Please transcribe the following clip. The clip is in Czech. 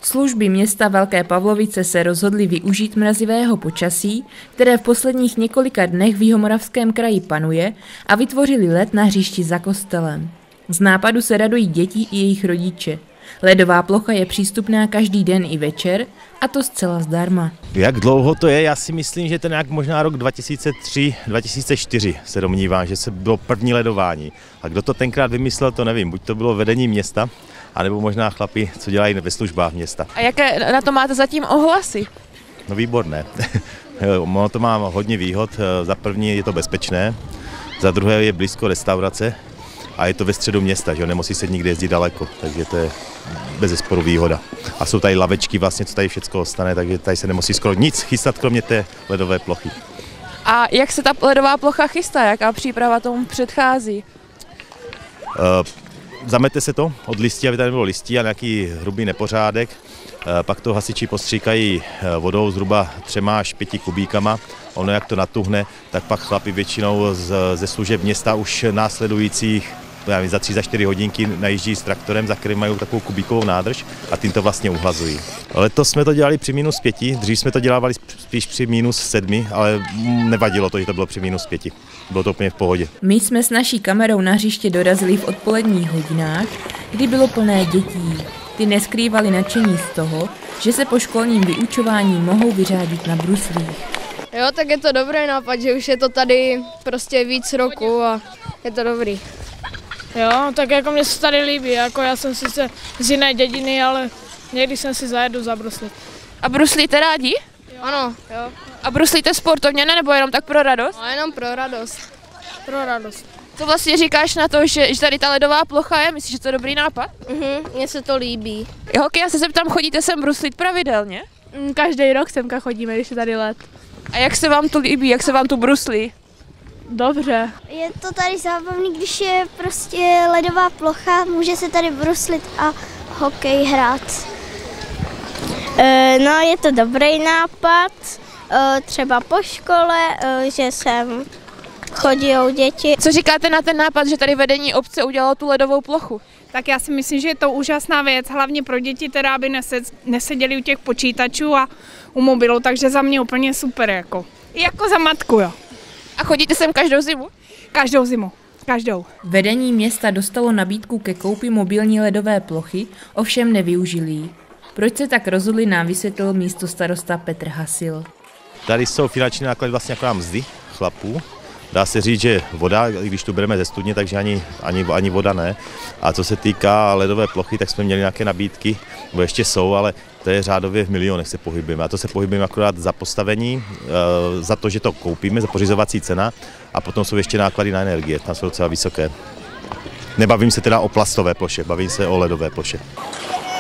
Služby města Velké Pavlovice se rozhodly využít mrazivého počasí, které v posledních několika dnech v Jihomoravském kraji panuje, a vytvořili led na hřišti za kostelem. Z nápadu se radují děti i jejich rodiče. Ledová plocha je přístupná každý den i večer, a to zcela zdarma. Jak dlouho to je? Já si myslím, že to nějak možná rok 2003-2004 se domnívám, že se bylo první ledování. A kdo to tenkrát vymyslel, to nevím. Buď to bylo vedení města, anebo možná chlapi, co dělají ve službách města. A jaké na to máte zatím ohlasy? No výborné. Ono to má hodně výhod. Za první je to bezpečné, za druhé je blízko restaurace a je to ve středu města, že nemusí se nikde jezdit daleko, takže to je bezesporu výhoda. A jsou tady lavečky, vlastně, co tady všechno ostane, takže tady se nemusí skoro nic chystat, kromě té ledové plochy. A jak se ta ledová plocha chystá? Jaká příprava tomu předchází? Zamete se to od listí, aby tady nebylo listí a nějaký hrubý nepořádek. Pak to hasiči postříkají vodou zhruba 3 až 5 kubíkama. Ono jak to natuhne, tak pak chlapi většinou ze služeb města už následujících za 3-4 hodinky najíždí s traktorem, za kterým mají takovou kubíkovou nádrž a tím to vlastně uhlazují. Letos jsme to dělali při -5, dřív jsme to dělávali spíš při -7, ale nevadilo to, že to bylo při -5. Bylo to úplně v pohodě. My jsme s naší kamerou na hřiště dorazili v odpoledních hodinách, kdy bylo plné dětí. Ty neskrývali nadšení z toho, že se po školním vyučování mohou vyřádit na bruslích. Jo, tak je to dobrý nápad, že už je to tady prostě víc roku a je to dobrý. Jo, tak jako mě se tady líbí, jako já jsem sice z jiné dědiny, ale někdy jsem si zajedu zabruslit. A bruslíte rádi? Jo. Ano, jo. A bruslíte sportovně, nebo jenom tak pro radost? No, jenom pro radost. Pro radost. Co vlastně říkáš na to, že tady ta ledová plocha je? Myslíš, že to je dobrý nápad? Mně se to líbí. Holky, já se zeptám, chodíte sem bruslit pravidelně? Každý rok semka chodíme, když je tady led. A jak se vám to líbí, jak se vám tu bruslí? Dobře. Je to tady zábavný, když je prostě ledová plocha, může se tady bruslit a hokej hrát. No, je to dobrý nápad, třeba po škole, že sem chodí děti. Co říkáte na ten nápad, že tady vedení obce udělalo tu ledovou plochu? Tak já si myslím, že je to úžasná věc, hlavně pro děti, teda aby neseděli u těch počítačů a u mobilu, takže za mě úplně super, jako za matku, jo. A chodíte sem každou zimu? Každou zimu, každou. Vedení města dostalo nabídku ke koupi mobilní ledové plochy, ovšem nevyužili ji. Proč se tak rozhodli, nám vysvětlil místostarosta Petr Hasil. Tady jsou finanční náklady vlastně jako mzdy chlapů. Dá se říct, že voda, když tu bereme ze studně, takže ani voda ne. A co se týká ledové plochy, tak jsme měli nějaké nabídky, nebo ještě jsou, ale to je řádově v milionech se pohybujeme. A to se pohybujeme akorát za postavení, za to, že to koupíme, za pořizovací cena, a potom jsou ještě náklady na energie, tam jsou docela vysoké. Nebavím se teda o plastové ploše, bavím se o ledové ploše.